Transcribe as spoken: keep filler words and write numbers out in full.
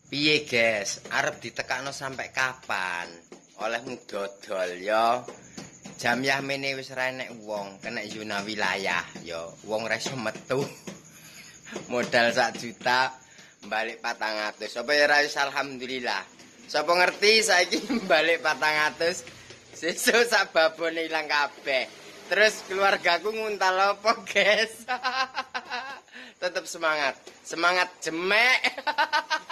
Piye guys, arep ditekakno sampai kapan? Olehmu dodol ya. Jam yamene wis ra enek wong, kena zona wilayah ya. Wong ra iso metu. Modal sak juta balik patang atus. Apa ya ra wis alhamdulillah. Sapa ngerti saiki balik patang atus, sesuk sak babone ilang kabeh. Terus keluargaku nguntal apa, guys? Tetap semangat. Semangat jemek.